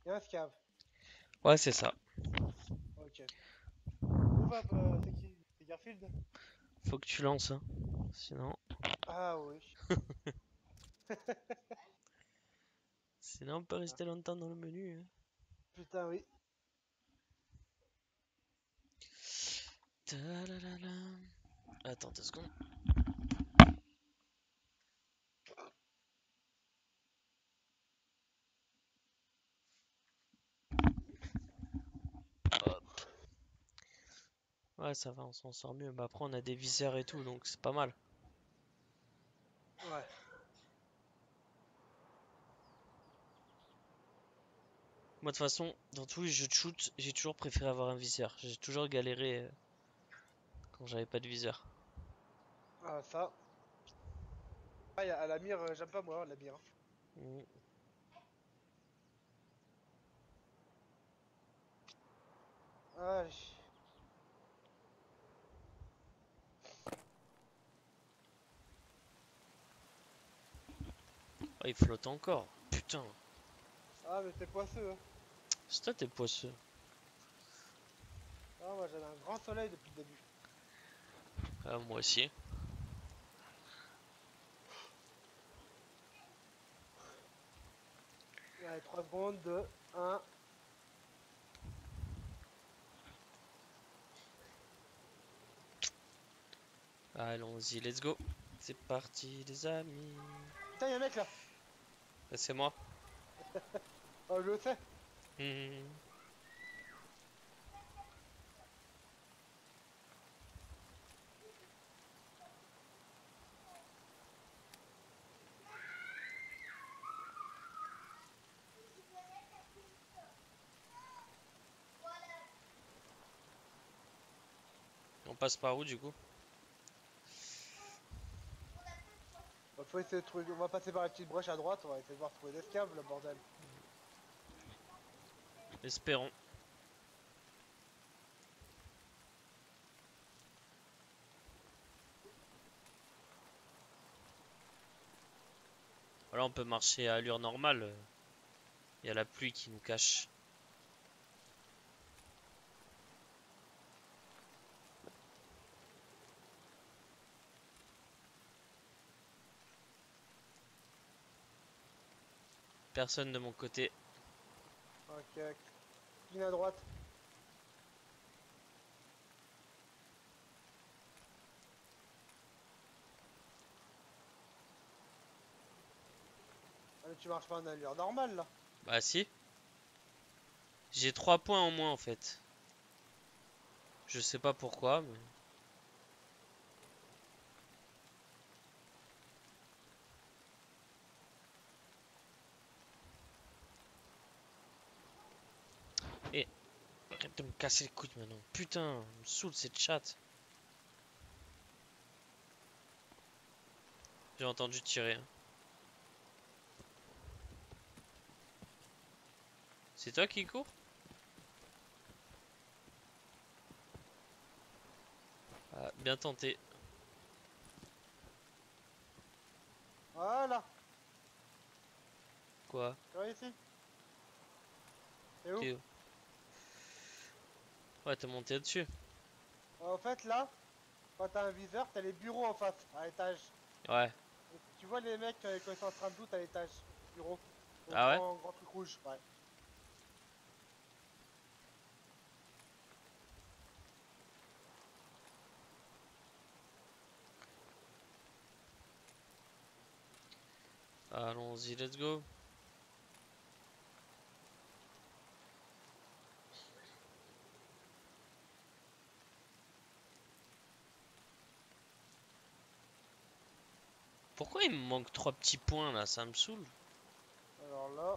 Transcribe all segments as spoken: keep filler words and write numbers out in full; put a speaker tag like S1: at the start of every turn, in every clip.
S1: Et un scav.
S2: Ouais, c'est ça.
S1: Ok. Où va. euh, c'est qui? C'est Garfield?
S2: Faut que tu lances, hein. Sinon,
S1: Ah oui.
S2: sinon on peut
S1: Ah,
S2: rester longtemps dans le menu, hein.
S1: putain, oui.
S2: Ta-la-la-la. Attends deux secondes. Hop. Ouais, ça va, on s'en sort mieux. Bah après, on a des viseurs et tout, donc c'est pas mal.
S1: Ouais.
S2: Moi, de toute façon, dans tous les jeux de shoot, j'ai toujours préféré avoir un viseur. J'ai toujours galéré euh, quand j'avais pas de viseur.
S1: Ah, ça. Ah, y a- à la mire, euh, j'aime pas moi, la mire.
S2: Mm.
S1: Ah, j-
S2: Oh, il flotte encore. Putain.
S1: ah, mais t'es poisseux, hein.
S2: C'est toi, t'es poisseux.
S1: Ah, moi j'avais un grand soleil depuis le début.
S2: Ah, moi aussi.
S1: Allez, trois secondes, deux, un.
S2: Allons-y, let's go. C'est parti, les amis.
S1: Putain, y'a un mec là.
S2: Bah, c'est moi.
S1: Oh, je le sais.
S2: Mhm. On passe par où, du coup?
S1: Bah, faut essayer de trouver. On va passer par la petite brèche à droite, on va essayer de voir trouver des scaves, le bordel.
S2: Espérons. Voilà, on peut marcher à allure normale. Il y a la pluie qui nous cache. Personne de mon côté.
S1: Ok, clean à droite. Ah, mais tu marches pas en allure normale là.
S2: Bah si. J'ai trois points en moins en fait. Je sais pas pourquoi, mais... Eh, arrête de me casser les couilles maintenant. Putain, elle me saoule cette chatte. J'ai entendu tirer, hein. C'est toi qui cours? Ah, bien tenté.
S1: Voilà.
S2: Quoi?
S1: Tu vois ici? C'est où?
S2: T'es où? Ouais, t'es monté dessus.
S1: En fait, là, quand t'as un viseur, t'as les bureaux en face, à l'étage.
S2: Ouais.
S1: Et tu vois les mecs euh, quand ils sont en train de loot à l'étage, bureau. Au
S2: Ah ouais?
S1: grand, grand truc rouge, ouais.
S2: Allons-y, let's go. Pourquoi il me manque trois petits points là? Ça me saoule.
S1: Alors là,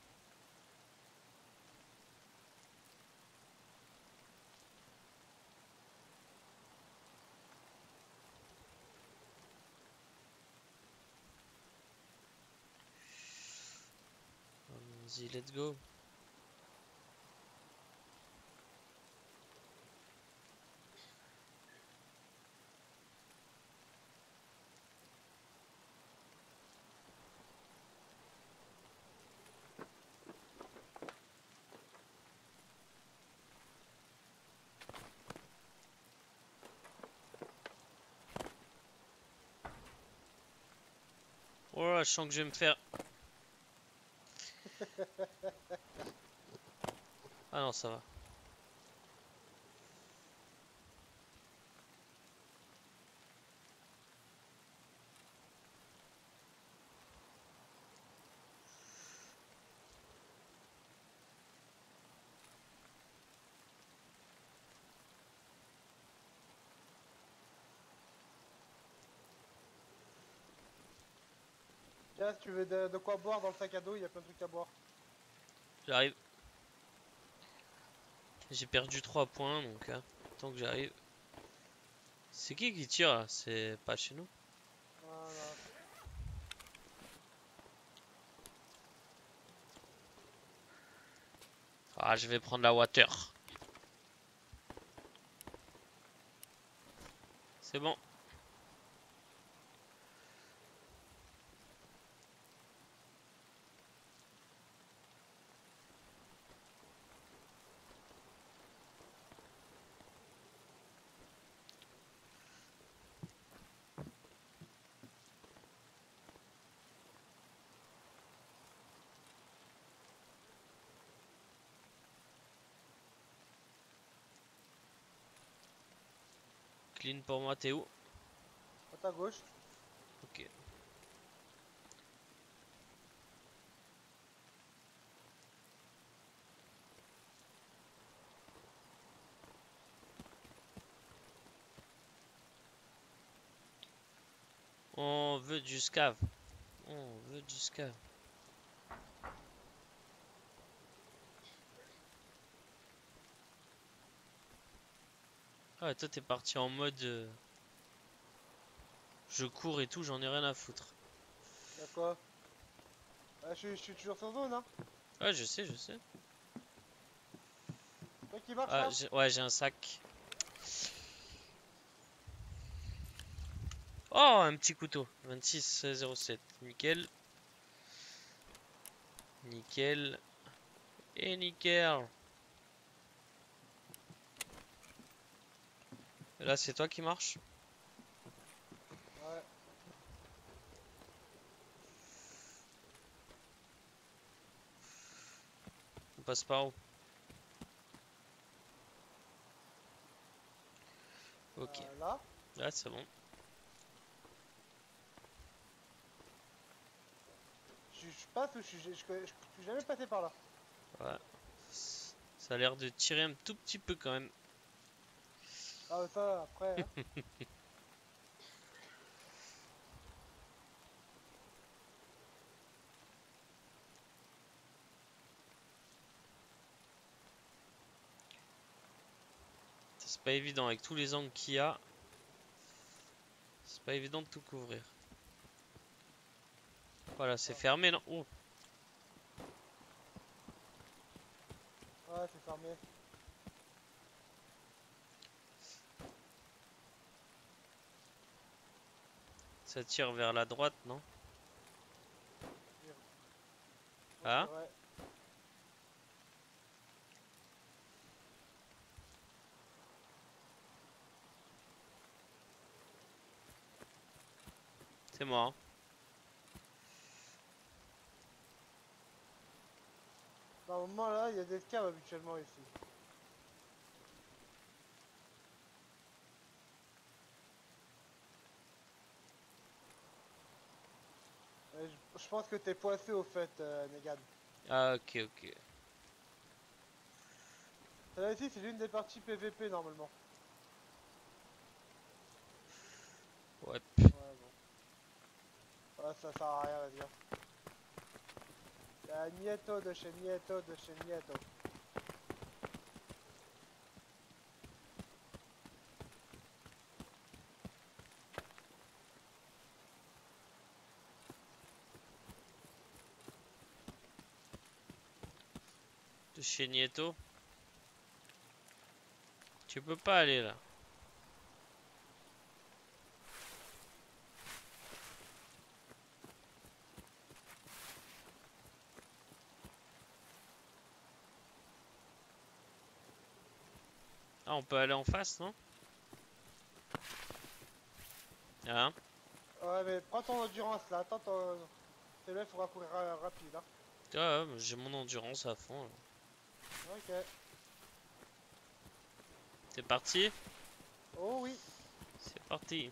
S2: Allons-y, let's go. je sens que je vais me faire. Ah non, ça va.
S1: Tiens, si tu veux de, de quoi boire dans le sac à dos, il y a plein de trucs à boire.
S2: J'arrive. J'ai perdu trois points donc hein, tant que j'arrive. C'est qui qui tire là? C'est pas chez nous.
S1: Voilà.
S2: Ah, je vais prendre la water. C'est bon. Clean pour moi, t'es où?
S1: À ta gauche.
S2: Ok. On veut du scave. On veut du scave. Ah, et toi, t'es parti en mode. euh, Je cours et tout, j'en ai rien à foutre.
S1: D'accord. Ah, je, suis- je suis toujours sur zone, hein.
S2: Ouais, je sais, je sais.
S1: Toi qui marche
S2: Ah,
S1: là.
S2: j'ai- ouais, j'ai un sac. Oh, un petit couteau. vingt-six zéro sept. Nickel. Nickel. Et nickel. Et là, c'est toi qui marche?
S1: Ouais.
S2: On passe par où? Ok.
S1: Euh, là.
S2: Là, c'est bon.
S1: Je, je passe ou je, suis- je, je, je- je suis jamais passé par là.
S2: Ouais. Ça a l'air de tirer un tout petit peu quand même.
S1: Ah, ça après, hein.
S2: C'est pas évident avec tous les angles qu'il y a. C'est pas évident de tout couvrir. Voilà, c'est
S1: Ah.
S2: fermé, non? Oh,
S1: Ouais, c'est fermé.
S2: ça tire vers la droite, non? Ah?
S1: Ouais.
S2: C'est moi. Hein.
S1: Normalement là, il y a des caves habituellement ici. Euh, je, je pense que t'es poissé au fait, euh, Negan.
S2: Ah, ok, ok.
S1: Celle-là ici, c'est l'une des parties P V P normalement.
S2: Ouais.
S1: Ouais, bon. Ouais, ça sert à rien, vas-y. Hein. Y'a Nieto de chez Nieto de chez Nieto.
S2: De chez Nieto. Tu peux pas aller là. Ah, on peut aller en face, non? Hein?
S1: Ouais, mais prends ton endurance là, attends ton... C'est là, il faudra courir ra- rapide. Hein.
S2: Ouais, ouais, j'ai mon endurance à fond. Là.
S1: Ok.
S2: T'es parti?
S1: Oh oui.
S2: C'est parti.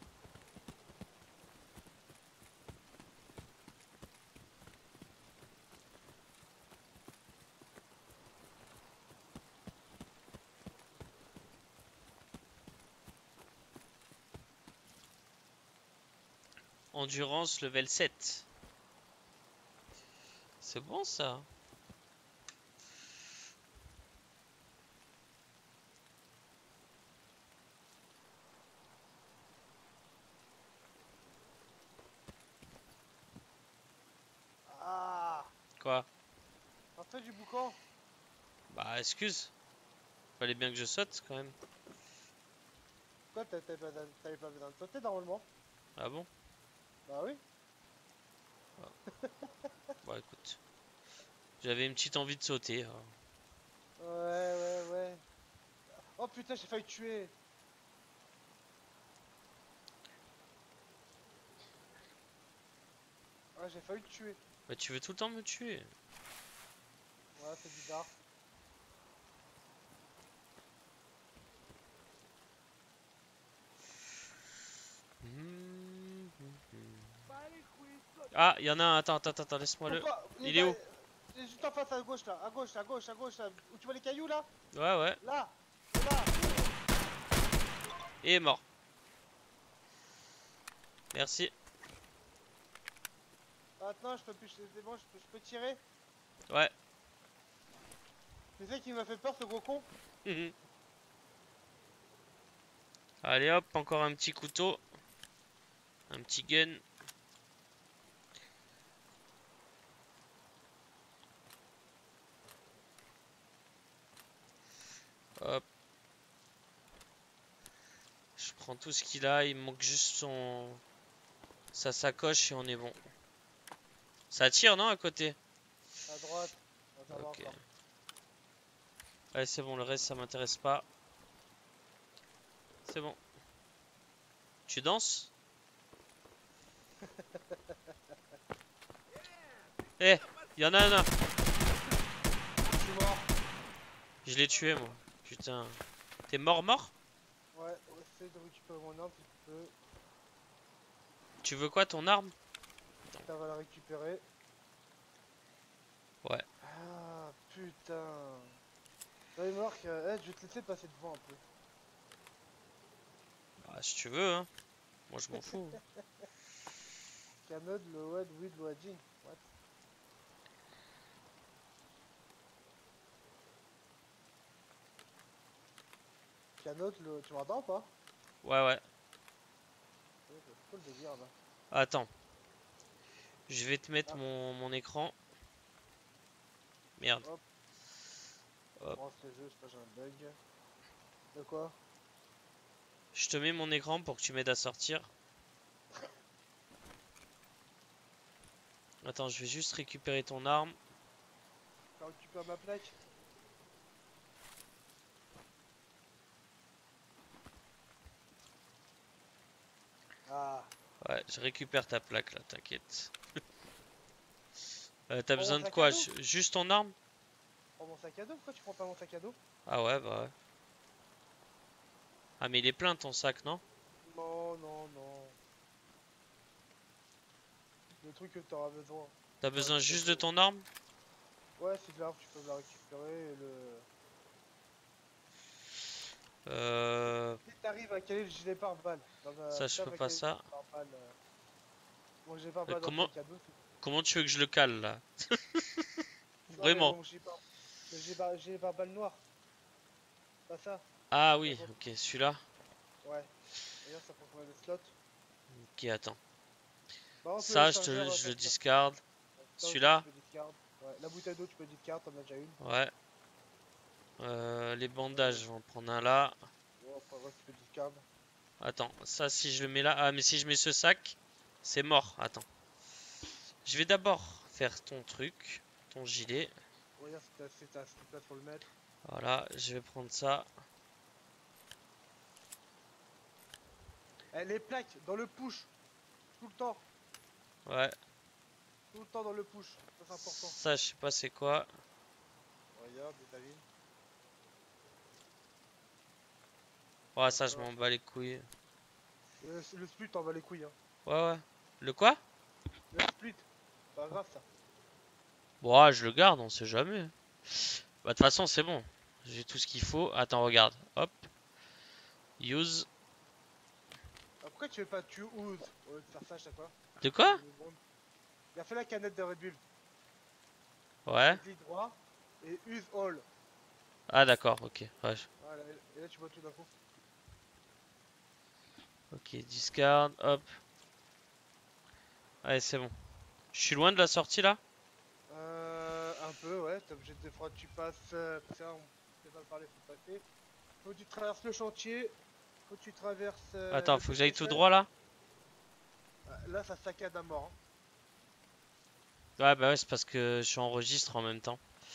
S2: Endurance level sept. C'est bon ça.
S1: Ah.
S2: Quoi?
S1: On fait du boucan.
S2: Bah excuse. Fallait bien que je saute quand même.
S1: Quoi, t'avais pas, t'avais pas besoin de sauter normalement?
S2: Ah bon?
S1: Bah oui.
S2: Bah écoute. J'avais une petite envie de sauter. alors.
S1: Ouais, ouais, ouais. Oh putain, j'ai failli te tuer. Ouais, j'ai failli te tuer.
S2: Bah tu veux tout le temps me tuer.
S1: Ouais, c'est bizarre.
S2: Ah, il y en a un. Attends, attends, attends, laisse-moi
S1: Faut
S2: le.
S1: pas.
S2: Il est où?
S1: Il est juste en face à gauche là. À gauche, à gauche, à gauche là. Où tu vois les cailloux là?
S2: Ouais, ouais.
S1: Là. C'est là.
S2: Il est mort. Merci.
S1: Maintenant, je peux plus. C'est bon, je peux, je peux tirer.
S2: Ouais.
S1: C'est ça qui m'a fait peur, ce gros con.
S2: Allez hop, encore un petit couteau. Un petit gun. Hop. Je prends tout ce qu'il a. Il me manque juste son... sa sacoche et on est bon. Ça tire, non, à côté?
S1: À droite. On va
S2: Ok.
S1: encore.
S2: Ouais, c'est bon, le reste, ça m'intéresse pas. C'est bon. Tu danses? Eh, il y en a un.
S1: Je suis mort.
S2: Je l'ai tué, moi. Putain. T'es mort, mort?
S1: Ouais, essaye de récupérer mon arme si tu peux.
S2: Tu veux quoi, ton arme?
S1: Ça va la récupérer.
S2: Ouais.
S1: Ah putain. Ouais, Marc, euh, eh, je vais te laisser passer devant un peu.
S2: Bah, si tu veux, hein. Moi, je m'en fous.
S1: Canode, le wed, weed, loading. What? Canode, le. Tu m'entends ou pas?
S2: Ouais, ouais.
S1: Ouais, c'est quoi le délire là?
S2: Attends. Je vais te mettre
S1: Ah,
S2: mon, mon écran. Merde.
S1: hop.
S2: Hop.
S1: On lance le jeu, c'est pas j'ai un bug. De quoi?
S2: Je te mets mon écran pour que tu m'aides à sortir. Attends, je vais juste récupérer ton arme.
S1: Tu récupères ma plaque? Ah.
S2: Ouais, je récupère ta plaque là, t'inquiète. Euh, t'as
S1: Prends mon
S2: besoin de
S1: sac à
S2: quoi?
S1: dos?
S2: Ju- Juste ton arme?
S1: Prends mon sac à dos? Pourquoi tu prends pas mon sac à dos?
S2: Ah ouais, bah ouais. Ah mais il est plein ton sac, non?
S1: Non, non, non. Le truc que t'auras besoin.
S2: T'as
S1: Pour
S2: besoin juste de
S1: récupérer.
S2: ton arme?
S1: Ouais, c'est de l'arme, tu peux la récupérer et le.
S2: Euh...
S1: Si t'arrives à caler le gilet pare-balles. Dans la...
S2: Ça,
S1: Si
S2: je peux
S1: t'arrives à
S2: pas
S1: caler le
S2: ça.
S1: gilet pare-balles. Euh... Mon gilet
S2: Euh,
S1: pare-balles dans le
S2: comment...
S1: sac à dos, c'est.
S2: Comment tu veux que je le cale là?
S1: Non, mais
S2: Vraiment?
S1: mon gilet pare. Le gilet par- gilet pare-balles noir. Pas ça.
S2: Ah
S1: Ça
S2: oui,
S1: prend-
S2: ok, celui-là.
S1: Ouais. D'ailleurs, ça prend combien de slots?
S2: Ok, attends.
S1: Par contre, le
S2: Ça, je, te,
S1: chargeur, euh,
S2: je
S1: ça
S2: le
S1: se tire.
S2: discarde.
S1: Ça aussi, tu
S2: Celui-là?
S1: peux discard. Ouais. La bouteille d'eau, tu peux discard, t'en as déjà une.
S2: Ouais. Euh, les
S1: Euh,
S2: bandages, je vais en prendre un là.
S1: ouais, après, ouais, tu peux discard.
S2: Attends, ça si je le mets là. Ah, mais si je mets ce sac, c'est mort. Attends. Je vais d'abord faire ton truc, ton gilet.
S1: Regarde si t'as si t'as assez de place pour le mettre.
S2: Voilà, je vais prendre ça.
S1: Eh, les plaques, dans le push. Tout le temps.
S2: Ouais.
S1: Tout le temps dans le push, ça c'est important.
S2: Ça, je sais pas c'est quoi.
S1: Regarde, Étaline.
S2: Ouais, ça, je m'en bats les couilles.
S1: Le, le split, t'en va les couilles. Hein.
S2: Ouais, ouais. Le quoi?
S1: Le split, pas grave ça.
S2: Bon, ouais, je le garde, on sait jamais. Bah, de toute façon, c'est bon. J'ai tout ce qu'il faut. Attends, regarde. Hop. Use.
S1: Ah, pourquoi tu veux pas tu use au lieu de faire ça à chaque fois?
S2: De quoi?
S1: Il a fait la canette de Red Bull.
S2: Ouais.
S1: Clic droit et use all.
S2: Ah, d'accord, ok. Ouais.
S1: Voilà, et là tu vois tout d'un coup.
S2: Ok, discard. Hop. Allez, c'est bon. Je suis loin de la sortie là?
S1: Euh, un peu, ouais. T'es obligé de fois tu passes. Euh, ça, on peut pas parler, faut passer. Faut que tu traverses le chantier. Faut que tu traverses. Euh,
S2: Attends,
S1: le
S2: faut que j'aille tout
S1: PlayStation.
S2: droit là?
S1: Euh, Là, ça saccade à mort. Hein.
S2: Ouais, bah ouais, c'est parce que je suis enregistre en même temps.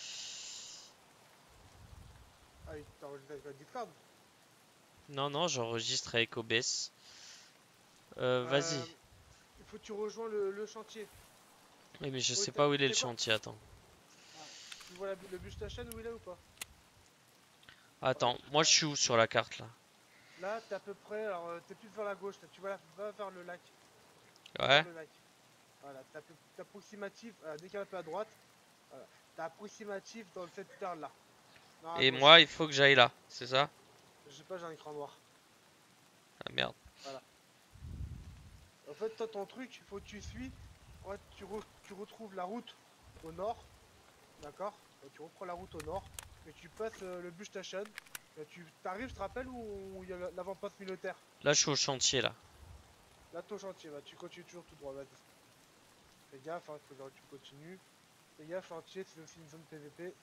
S1: Ah, il t'a enregistré avec la Discord.
S2: Non, non, j'enregistre avec O B S. Euh, vas-y.
S1: Euh, il faut que tu rejoins le, le chantier.
S2: Oui, mais je
S1: Oui,
S2: sais
S1: t'as-
S2: pas où il est le
S1: c'est quoi?
S2: chantier, attends.
S1: Ah, tu vois la, le bus station où il est ou pas?
S2: Attends, moi je suis où sur la carte là?
S1: Là, t'es à peu près. Alors, euh, t'es plus vers la gauche. Là, tu vois, là, va vers le lac. Va vers
S2: Ouais.
S1: le lac. Voilà, t'es peu- t'es approximatif. Euh, décale un peu à droite. Voilà. T'es approximatif dans le secteur là. Non, à
S2: Et
S1: gauche.
S2: moi, il faut que j'aille là, c'est ça?
S1: Je sais pas, j'ai un écran noir.
S2: Ah merde.
S1: Voilà. En fait, toi, ton truc, il faut que tu suis. Ouais, tu, re- tu retrouves la route au nord. D'accord. Donc, tu reprends la route au nord. Et tu passes euh, le bus station. Et tu t'arrives, je te rappelle, où il y a le- l'avant-poste militaire.
S2: Là, je suis au chantier là.
S1: Là, ton chantier, bah, tu continues toujours tout droit, vas-y. Fais gaffe, hein, faut que tu continues. Fais gaffe, chantier, c'est aussi une zone P V P.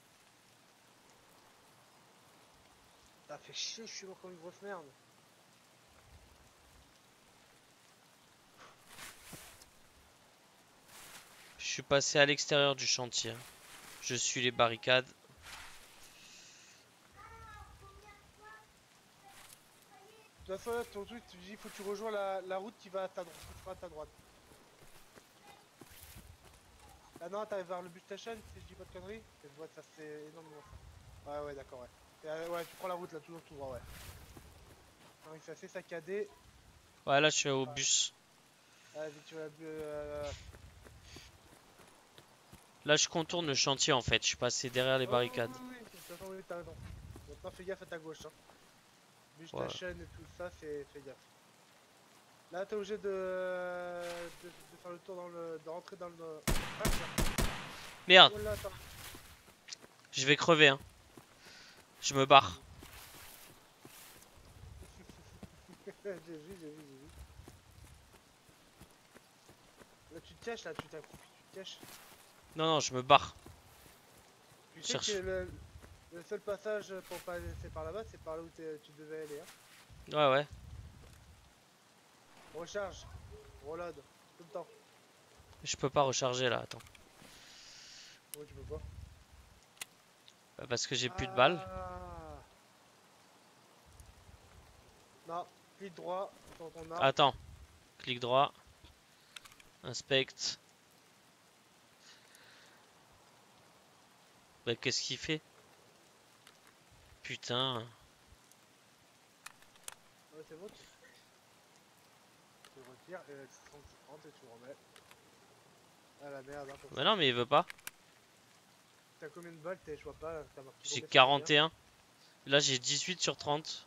S1: T'as fait chier, je suis encore une grosse merde.
S2: Je suis passé à l'extérieur du chantier. Je suis les barricades.
S1: De toute façon, là, ton truc, tu dis, faut que tu rejoins la, la route qui va à ta droite, qui sera à ta droite. Ah non, t'arrives vers le bus station, si je dis pas de conneries. Je vois ça, c'est énormément ça. Ouais, ouais, d'accord, ouais. Et, euh, ouais, tu prends la route là, toujours tout droit, ouais. Non, c'est assez saccadé.
S2: Ouais, là, je suis au bus.
S1: Vas-y, tu vas. Euh...
S2: Là, je contourne le chantier en fait. Je suis passé derrière les
S1: Oh, oui,
S2: barricades.
S1: oui, oui, de toute façon, oui, t'as raison. Maintenant, fais gaffe à ta gauche, hein. Bus
S2: Ouais.
S1: station et tout ça, c'est. Fais gaffe. Là, t'es obligé de... de... de faire le tour dans le. de rentrer dans le. Ah, tiens.
S2: Merde,
S1: Oh là, attends.
S2: je vais crever, hein. Je me barre.
S1: J'ai vu, j'ai vu, j'ai vu. Là, tu te caches, là, tu t'accroupis, tu te caches.
S2: Non, non, je me barre.
S1: Tu sais
S2: Cherche.
S1: que le, le seul passage pour pas laisser par là-bas, c'est par là où tu devais aller. Hein.
S2: Ouais, ouais.
S1: Recharge, reload, tout le temps.
S2: Je peux pas recharger là, attends.
S1: Ouais, tu peux pas.
S2: Bah, parce que j'ai plus de balles.
S1: Ah. Non, clic droit sur ton arme.
S2: Attends. Clic droit. Inspect. Bah, qu'est-ce qu'il fait? Putain.
S1: Ouais, c'est bon. Tu tu le retires et tu trente, tu trente et tu le remets. Ah la merde, hein,
S2: Bah non, mais il veut pas.
S1: t'as combien de balles? Je vois pas, t'as marqué
S2: J'ai
S1: combien sur
S2: quarante
S1: combien?
S2: et un. Là, j'ai dix-huit sur trente.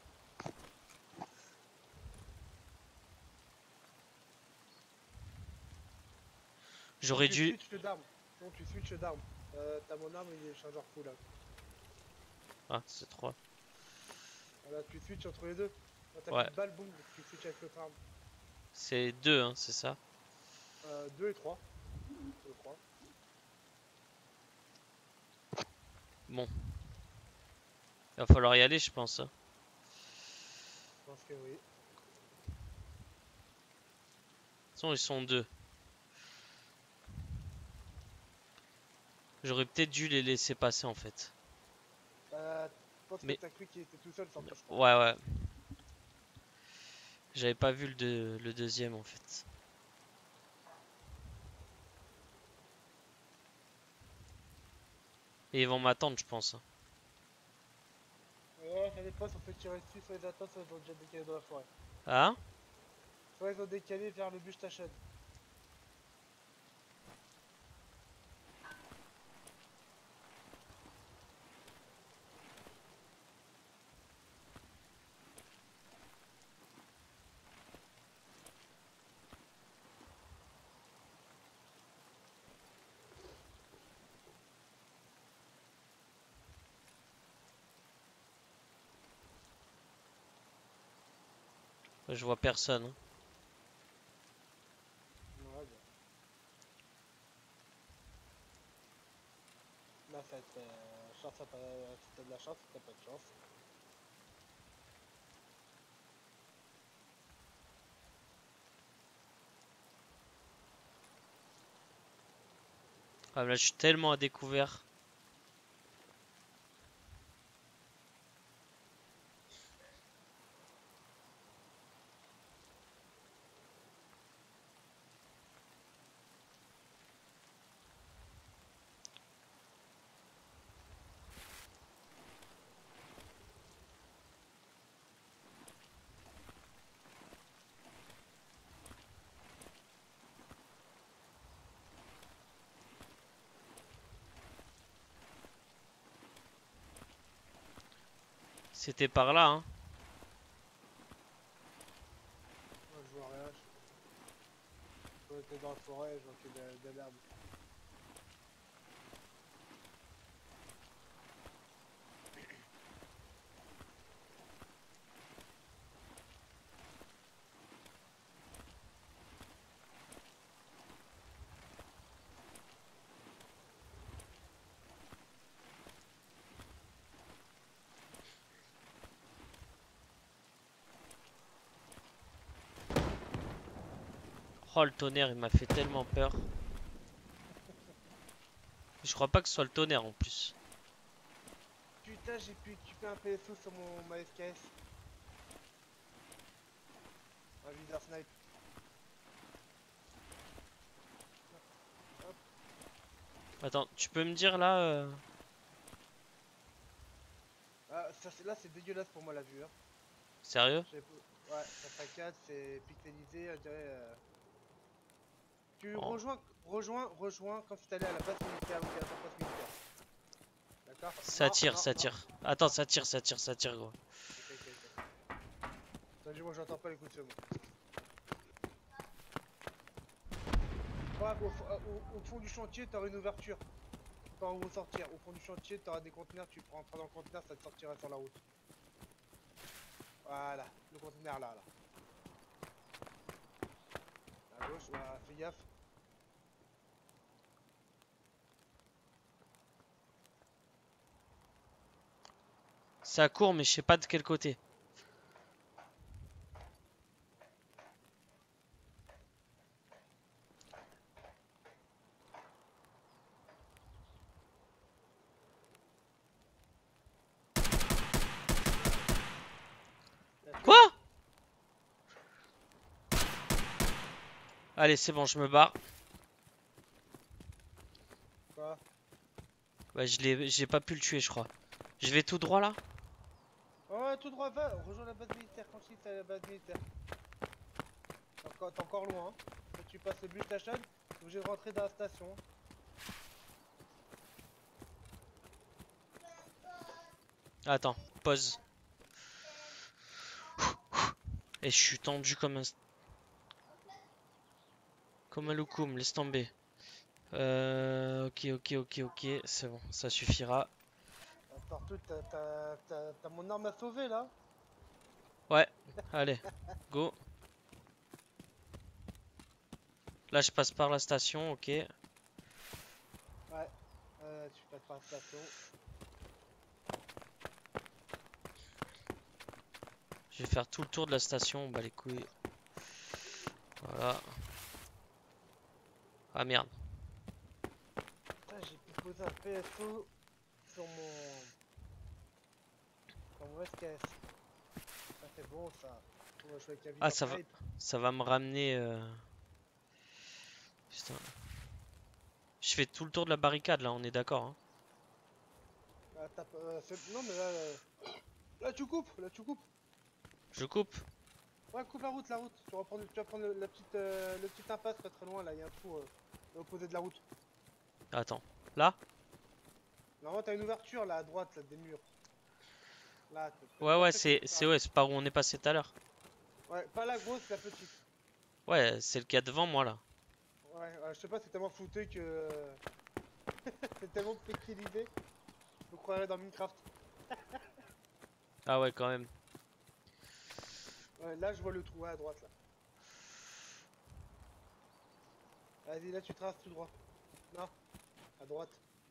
S2: J'aurais
S1: Tu
S2: dû...
S1: switches d'arme. Non, tu switches d'arme. Euh, t'as mon arme, il est chargeur full là.
S2: Ah, c'est trois.
S1: Voilà, tu switches entre les deux. Quand t'as
S2: Ouais.
S1: plus de balles, boum, tu switches avec l'autre arme.
S2: C'est deux, hein, c'est ça?
S1: Euh, deux et trois. Je crois.
S2: Bon. Il va falloir y aller, je pense. Hein.
S1: Je pense que oui.
S2: De toute façon, ils sont deux. J'aurais peut-être dû les laisser passer en fait.
S1: Euh, je pense
S2: Mais-
S1: que t'as cru qu'il était tout seul sans toi, je crois.
S2: Ouais, ouais. J'avais pas vu le, deux- le deuxième en fait. Et ils vont m'attendre, je pense.
S1: Ouais, ça dépend, soit fait tirer dessus, soit ils attendent, soit ils ont déjà décalé dans la forêt.
S2: Hein?
S1: Soit ils ont décalé vers le bûche Tached.
S2: Je vois personne. Hein.
S1: Ouais, bah. Là, ça va être euh, chance, à pas... si t'as de la chance, si t'as pas de chance.
S2: Ah, là, je suis tellement à découvert. C'était par là, hein.
S1: Moi, je vois rien. Je vois que t'es dans la forêt, je vois que de, de l'herbe.
S2: Oh, le tonnerre, il m'a fait tellement peur. Je crois pas que ce soit le tonnerre en plus.
S1: Putain, j'ai pu équiper un P S O sur mon ma S K S. Un viseur snipe. Hop.
S2: Attends, tu peux me dire là euh,
S1: Ah, ça, c'est- là, c'est dégueulasse pour moi la vue. Hein.
S2: Sérieux?
S1: J'ai- Ouais, ça saccade, c'est pixelisé, on dirait. euh, Tu
S2: Oh.
S1: rejoins, rejoins, rejoins comme si t'allais à la base militaire ou à la base militaire. D'accord?
S2: Ça
S1: Non,
S2: tire,
S1: non,
S2: ça
S1: non.
S2: tire. Attends, ça tire, ça tire, ça tire, gros.
S1: Ok, ok, ok. Attends, moi j'entends pas les coups de feu, moi. Ouais, au, fo- euh, au- au fond du chantier, t'auras une ouverture. Quand on va sortir, au fond du chantier, t'auras des conteneurs, tu prends entrer dans le conteneur, ça te sortira sur la route. Voilà, le conteneur là, là. À gauche, voilà, fais gaffe.
S2: Ça court, mais je sais pas de quel côté.
S1: T'as tué?
S2: Quoi? Allez, c'est bon, je me barre.
S1: Quoi?
S2: Bah, je l'ai, j'ai pas pu le tuer, je crois. Je vais tout droit là?
S1: Ouais, tout droit, va, rejoins la base militaire, quand je dis c'est la base militaire. T'es encore, t'es encore loin, hein. Faut que tu passes le bus Tachan, t'es obligé de rentrer dans la station.
S2: Attends, pause. Et je suis tendu comme un... Comme un loukoum, laisse tomber. Euh... Ok, ok, ok, ok, c'est bon, ça suffira.
S1: Surtout, t'as, t'as, t'as, t'as mon arme à sauver là.
S2: Ouais, allez, go. Là, je passe par la station, ok.
S1: Ouais, euh, tu passes par la station.
S2: Je vais faire tout le tour de la station, bah les couilles. Voilà. Ah merde.
S1: Putain, j'ai pu poser un P S O sur mon, sur mon S K S. Ça c'est bon ça. On va jouer avec la
S2: Ah,
S1: viseur
S2: ça va,
S1: snipe.
S2: ça va me ramener... euh, Putain. Je fais tout le tour de la barricade là, on est d'accord. Hein.
S1: Ah, t'as pas- euh, c'est- non, mais là, euh, là, tu coupes, là, tu coupes.
S2: Je coupe.
S1: Ouais, coupe la route, la route. Tu vas prendre, tu vas prendre le- la petite, euh, le petit impasse pas très loin, là, il y a un trou euh, à l'opposé de la route.
S2: Attends. Là?
S1: Normalement, t'as une ouverture, là, à droite, là, des murs. Là, t'as t'as une
S2: Ouais, ouais,
S1: ouverture qui
S2: c'est
S1: fait par
S2: c'est
S1: là.
S2: ouais, c'est par où on est passé tout à l'heure.
S1: Ouais, pas la grosse, la petite.
S2: Ouais, c'est le cas devant moi là.
S1: Ouais, ouais, je sais pas, c'est tellement flouté que... euh, c'est tellement pixelisé. Vous croirez dans Minecraft.
S2: Ah ouais, quand même.
S1: Ouais, là, je vois le trou, ouais, à droite, là. Vas-y, là, tu traces tout droit. Non, à droite.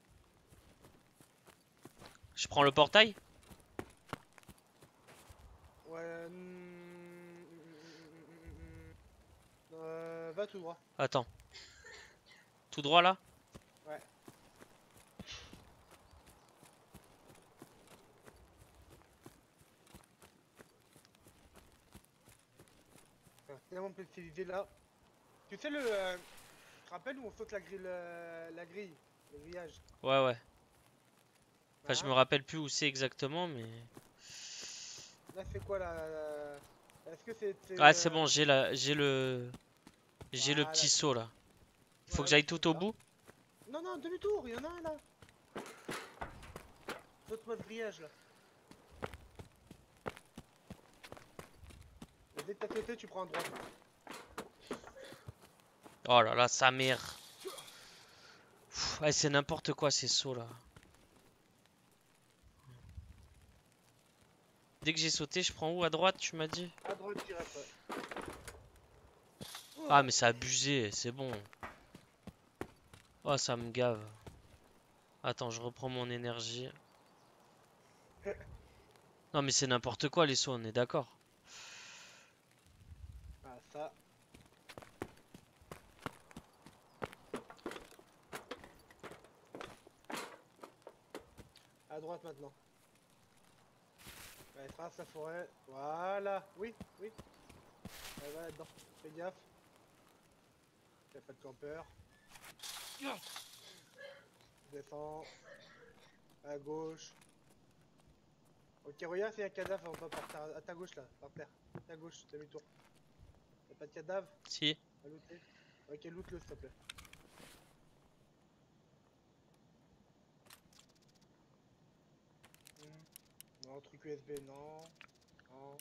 S2: Je prends le portail?
S1: Ouais, hmm, euh, va tout droit.
S2: Attends. Tout droit là?
S1: Ouais. C'est tellement pixelisé, là. Tu sais, le... euh, tu te rappelles où on saute la grille, la, la grille, le grillage?
S2: Ouais, ouais. Enfin, je me
S1: Hein.
S2: rappelle plus où c'est exactement, mais.
S1: Là, c'est quoi, là, la- Est-ce que c'est... c'est,
S2: Ah, c'est bon,
S1: euh,
S2: j'ai la, j'ai le, j'ai le
S1: Voilà,
S2: petit
S1: c'est
S2: saut là. Faut que
S1: voilà, tu
S2: j'aille
S1: sautes
S2: tout au
S1: là.
S2: bout?
S1: Non, non, demi-tour, il y en a un, là. Saute-moi ce grillage, là. Et dès que t'as sauté, tu prends un droit.
S2: Oh là là, sa mère. Pff, ouais, c'est n'importe quoi ces sauts là. Dès que j'ai sauté, je prends où? À droite, tu m'as dit?
S1: À droite, direct, ouais.
S2: Ah,
S1: Oh,
S2: mais c'est abusé, c'est bon. Oh, ça me gave. Attends, je reprends mon énergie. Non, mais c'est n'importe quoi les sauts, on est d'accord.
S1: ah, ça. À droite, maintenant. Ouais, trace la forêt. Voilà. Oui, oui. Ouais, va là-dedans. Fais gaffe. Y'a pas de campeur. Descends. À gauche. Ok, regarde s'il y a un cadavre en bas par terre. À ta gauche, là. Par terre. À ta gauche, demi-tour. Y'a pas de cadavre
S2: Si.
S1: à looter? Ok, loot-le, s'il te plaît. Hmm. Non, truc U S B, non. Non.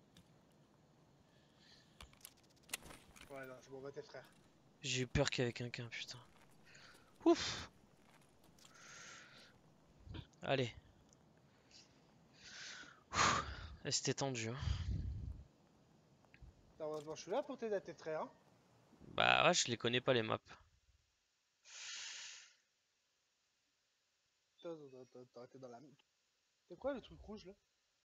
S1: Ouais, non, c'est bon, va tes frères.
S2: J'ai eu peur qu'il y avait quelqu'un, putain. Ouf. Allez. Et c'était tendu, hein.
S1: Heureusement, je suis là pour t'aider à tes frères, hein.
S2: Bah ouais, je les connais pas les maps.
S1: T'as t'as- t'as- t'as arrêté dans la... C'est quoi le truc rouge, là?